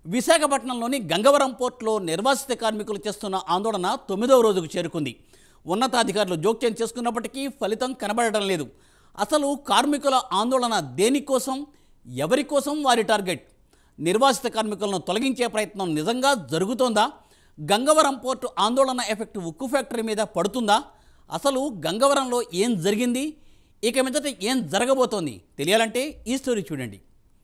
విశాఖపట్నంలోని గంగవరం పోర్టులో నిర్వాసిత కార్మికులు చేస్తున్న ఆందోళన 9వ రోజుకు చేరుకుంది. ఉన్నతాధికారులు జోక్యం చేసుకున్నప్పటికీ ఫలితం కనబడడం లేదు. అసలు కార్మికుల ఆందోళన దేనికోసం, ఎవరి కోసం వారి టార్గెట్? నిర్వాసిత కార్మికులను తొలగించే ప్రయత్నం నిజంగా జరుగుతోందా? గంగవరం పోర్టు ఆందోళన ఎఫెక్ట్ ఉక్కు ఫ్యాక్టరీ మీద పడుతుందా? అసలు గంగవరంలో ఏం జరిగింది, ఇక మీదట ఏం జరగబోతోంది తెలియాలంటే ఈ స్టోరీ చూడండి.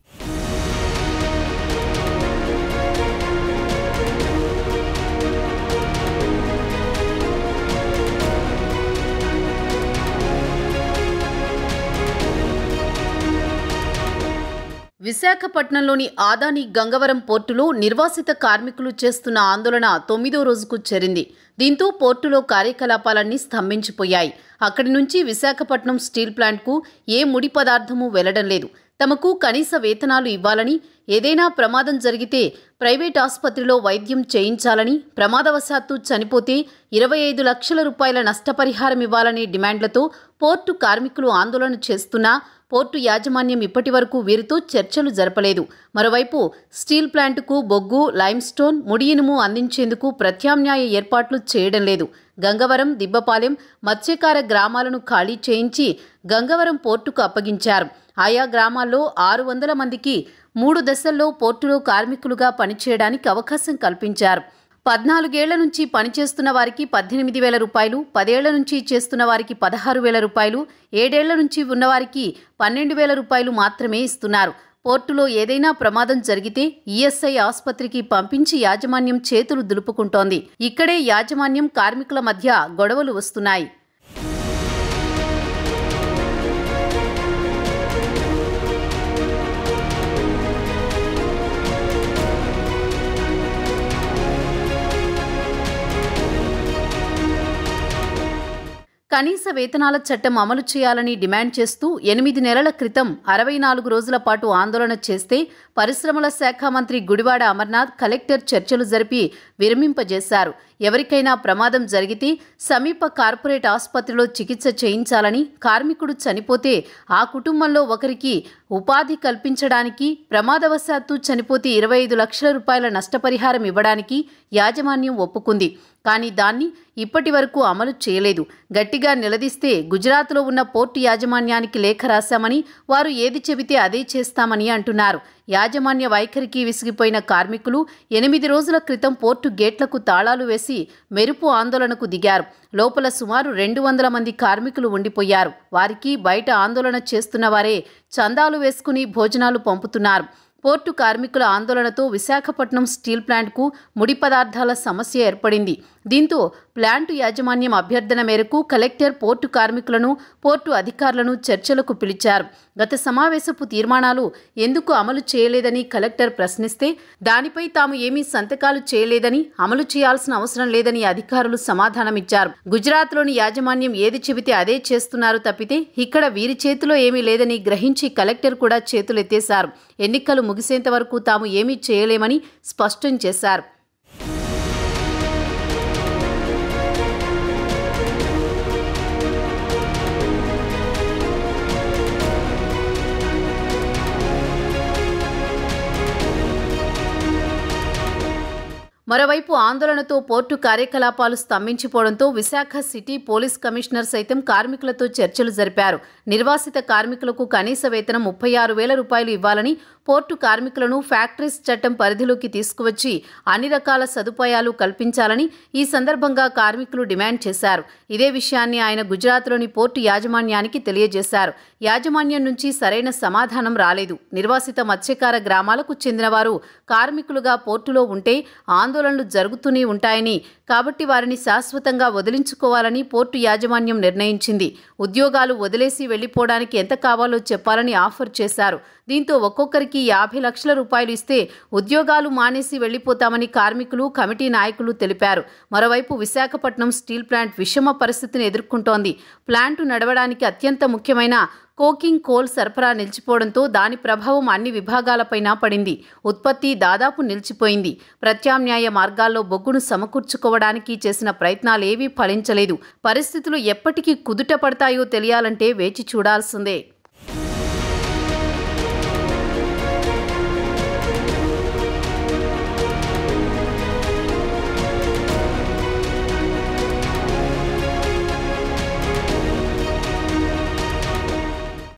విశాఖపట్నంలోని ఆదాని గంగవరం పోర్టులో నిర్వాసిత కార్మికులు చేస్తున్న ఆందోళన 9వ రోజుకు చేరింది. దీంతో పోర్టులో కార్యకలాపాలన్నీ స్తంభించిపోయాయి. అక్కడి నుంచి విశాఖపట్నం స్టీల్ ప్లాంట్కు ఏ ముడి పదార్థమూ వెళ్లడం లేదు. తమకు కనీస వేతనాలు ఇవ్వాలని, ఏదైనా ప్రమాదం జరిగితే ప్రైవేట్ ఆసుపత్రిలో వైద్యం చేయించాలని, ప్రమాదవశాత్తు చనిపోతే 25 లక్షల రూపాయల నష్టపరిహారం ఇవ్వాలనే డిమాండ్లతో పోర్టు కార్మికులు ఆందోళన చేస్తున్నా పోర్టు యాజమాన్యం ఇప్పటివరకు వీరితో చర్చలు జరపలేదు. మరోవైపు స్టీల్ ప్లాంటుకు బొగ్గు, లైమ్స్టోన్, ముడి ఇనుము అందించేందుకు ప్రత్యామ్నాయ ఏర్పాట్లు చేయడం లేదు. గంగవరం, దిబ్బపాలెం, మత్స్యకార గ్రామాలను ఖాళీ చేయించి గంగవరం పోర్టుకు అప్పగించారు. ఆయా గ్రామాల్లో 600 మందికి 3 దశల్లో పోర్టులో కార్మికులుగా పనిచేయడానికి అవకాశం కల్పించారు. 14 ఏళ్ల నుంచి పనిచేస్తున్న వారికి 18,000 రూపాయలు, 10 ఏళ్ల నుంచి చేస్తున్న వారికి 16,000 రూపాయలు, 7 ఏళ్ల నుంచి ఉన్నవారికి 12,000 రూపాయలు మాత్రమే ఇస్తున్నారు. పోర్టులో ఏదైనా ప్రమాదం జరిగితే ఈఎస్ఐ ఆసుపత్రికి పంపించి యాజమాన్యం చేతులు దులుపుకుంటోంది. ఇక్కడే యాజమాన్యం కార్మికుల మధ్య గొడవలు వస్తున్నాయి. కనీస వేతనాల చట్టం అమలు చేయాలని డిమాండ్ చేస్తూ 8 నెలల క్రితం 64 రోజుల పాటు ఆందోళన చేస్తే పరిశ్రమల శాఖ మంత్రి గుడివాడ అమర్నాథ్ కలెక్టర్ చర్చలు జరిపి విరమింపజేశారు. ఎవరికైనా ప్రమాదం జరిగితే సమీప కార్పొరేట్ ఆసుపత్రిలో చికిత్స చేయించాలని, కార్మికుడు చనిపోతే ఆ కుటుంబంలో ఒకరికి ఉపాధి కల్పించడానికి, ప్రమాదవశాత్తు చనిపోతే 25 లక్షల రూపాయల నష్టపరిహారం ఇవ్వడానికి యాజమాన్యం ఒప్పుకుంది. కానీ దాన్ని ఇప్పటి వరకు అమలు చేయలేదు. గట్టిగా నిలదీస్తే గుజరాత్లో ఉన్న పోర్టు యాజమాన్యానికి లేఖ రాశామని, వారు ఏది చెబితే అదే చేస్తామని అంటున్నారు. యాజమాన్య వైఖరికి విసిగిపోయిన కార్మికులు 8 రోజుల క్రితం పోర్టు గేట్లకు తాళాలు వేసి మెరుపు ఆందోళనకు దిగారు. లోపల సుమారు 200 మంది కార్మికులు ఉండిపోయారు. వారికి బయట ఆందోళన చేస్తున్న వారే చందాలు వేసుకుని భోజనాలు పంపుతున్నారు. పోర్టు కార్మికుల ఆందోళనతో విశాఖపట్నం స్టీల్ ప్లాంట్కు ముడి పదార్థాల సమస్య ఏర్పడింది. దీంతో ప్లాంటు యాజమాన్యం అభ్యర్థన మేరకు కలెక్టర్ పోర్టు కార్మికులను, పోర్టు అధికారులను చర్చలకు పిలిచారు. గత సమావేశపు తీర్మానాలు ఎందుకు అమలు చేయలేదని కలెక్టర్ ప్రశ్నిస్తే దానిపై తాము ఏమీ సంతకాలు చేయలేదని, అమలు చేయాల్సిన అవసరం లేదని అధికారులు సమాధానమిచ్చారు. గుజరాత్లోని యాజమాన్యం ఏది చెబితే అదే చేస్తున్నారు తప్పితే ఇక్కడ వీరి చేతిలో ఏమీ లేదని గ్రహించి కలెక్టర్ కూడా చేతులెత్తేశారు. ఎన్నికలు ముగిసేంత వరకు తాము ఏమీ చేయలేమని స్పష్టం చేశారు. మరోవైపు ఆందోళనతో పోర్టు కార్యకలాపాలు స్తంభించిపోవడంతో విశాఖ సిటీ పోలీస్ కమిషనర్ సైతం కార్మికులతో చర్చలు జరిపారు. నిర్వాసిత కార్మికులకు కనీస వేతనం 36,000 రూపాయలు ఇవ్వాలని, పోర్టు కార్మికులను ఫ్యాక్టరీస్ చట్టం పరిధిలోకి తీసుకువచ్చి అన్ని రకాల సదుపాయాలు కల్పించాలని ఈ సందర్భంగా కార్మికులు డిమాండ్ చేశారు. ఇదే విషయాన్ని ఆయన గుజరాత్లోని పోర్టు యాజమాన్యానికి తెలియజేశారు. యాజమాన్యం నుంచి సరైన సమాధానం రాలేదు. నిర్వాసిత మత్స్యకార గ్రామాలకు చెందిన వారు కార్మికులుగా పోర్టులో ఉంటే ఆందోళనలు జరుగుతూనే ఉంటాయని, కాబట్టి వారిని శాశ్వతంగా వదిలించుకోవాలని పోర్టు యాజమాన్యం నిర్ణయించింది. ఉద్యోగాలు వదిలేసి వెళ్లిపోవడానికి ఎంత కావాలో చెప్పాలని ఆఫర్ చేశారు. దీంతో ఒక్కొక్కరికి 50 లక్షల రూపాయలు ఇస్తే ఉద్యోగాలు మానేసి వెళ్లిపోతామని కార్మికులు, కమిటీ నాయకులు తెలిపారు. మరోవైపు విశాఖపట్నం స్టీల్ ప్లాంట్ విషమ పరిస్థితిని ఎదుర్కొంటోంది. ప్లాంటు నడవడానికి అత్యంత ముఖ్యమైన కోకింగ్ కోల్ సరఫరా నిలిచిపోవడంతో దాని ప్రభావం అన్ని విభాగాలపైన పడింది. ఉత్పత్తి దాదాపు నిలిచిపోయింది. ప్రత్యామ్నాయ మార్గాల్లో బొగ్గును సమకూర్చుకోవడానికి చేసిన ప్రయత్నాలేవీ ఫలించలేదు. పరిస్థితులు ఎప్పటికీ కుదుట పడతాయో తెలియాలంటే వేచి చూడాల్సిందే.